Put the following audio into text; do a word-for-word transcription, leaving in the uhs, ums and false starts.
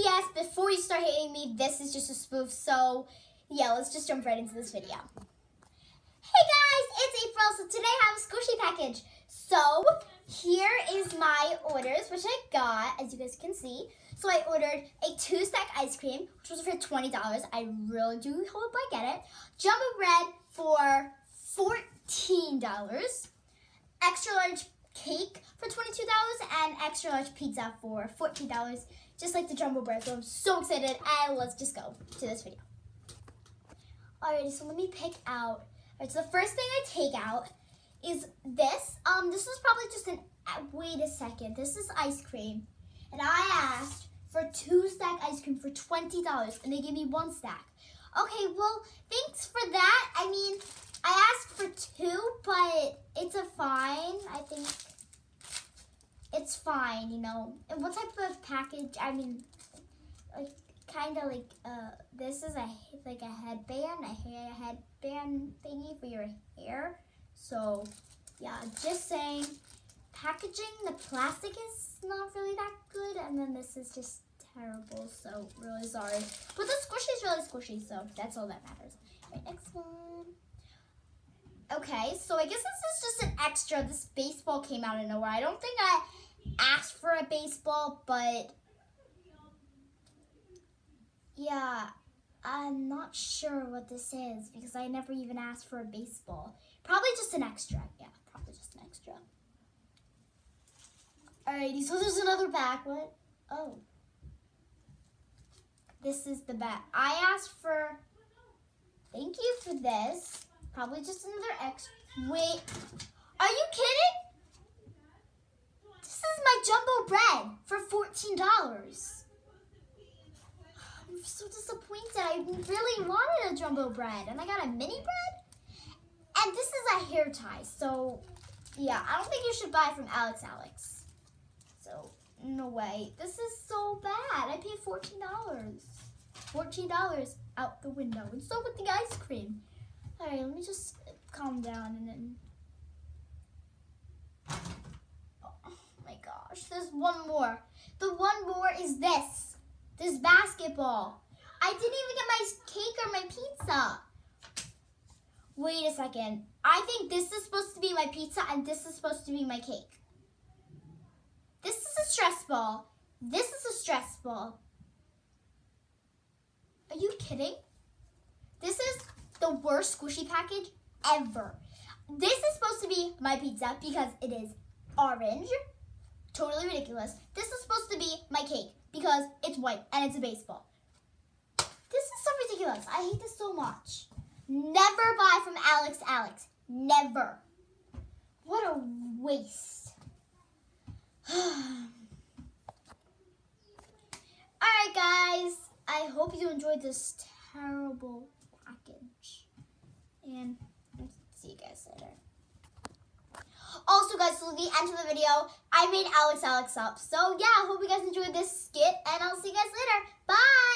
P S Before you start hating me, this is just a spoof. So yeah, let's just jump right into this video. Hey guys, it's April. So today I have a squishy package. So here is my orders, which I got, as you guys can see. So I ordered a two-stack ice cream, which was for twenty dollars. I really do hope I get it. Jumbo bread for fourteen dollars. Extra large cake for twenty-two dollars and extra large pizza for fourteen dollars, just like the jumbo bread. So I'm so excited, and let's just go to this video. Alrighty, so let me pick out. Alright, so the first thing I take out is this. Um, this is probably just an, uh, wait a second, this is ice cream. And I asked for two stack ice cream for twenty dollars, and they gave me one stack. Okay, well, thanks for that. I mean, I asked for two, but it's a fine. I think it's fine, you know. And what type of package? I mean, like kind of like uh, this is a like a headband, a hair headband thingy for your hair. So yeah, just saying. Packaging, the plastic is not really that good, and then this is just terrible. So really sorry, but the squishy is really squishy, so that's all that matters. Right, next one. Okay, so I guess this is just an extra. This baseball came out of nowhere. I don't think I asked for a baseball, but yeah, I'm not sure what this is because I never even asked for a baseball. Probably just an extra. Yeah, probably just an extra. Alrighty, so there's another back. What? Oh. This is the back. I asked for, thank you for this. Probably just another extra. Wait, are you kidding? This is my jumbo bread for fourteen dollars. I'm so disappointed. I really wanted a jumbo bread, and I got a mini bread. And this is a hair tie, so yeah, I don't think you should buy from Alex Alex. So no way. This is so bad. I paid fourteen dollars. fourteen dollars out the window, and so with the ice cream. All right, let me just calm down and then. Oh my gosh, there's one more. The one more is this. This basketball. I didn't even get my cake or my pizza. Wait a second. I think this is supposed to be my pizza and this is supposed to be my cake. This is a stress ball. This is a stress ball. Are you kidding? This is the worst squishy package ever. This is supposed to be my pizza because it is orange. Totally ridiculous. This is supposed to be my cake because it's white and it's a baseball. This is so ridiculous. I hate this so much. Never buy from Alex Alex. Never. What a waste. Alright guys, I hope you enjoyed this terrible package. And see you guys later. Also guys, so at the end of the video, I made Alex Alex up. So yeah, I hope you guys enjoyed this skit, and I'll see you guys later. Bye!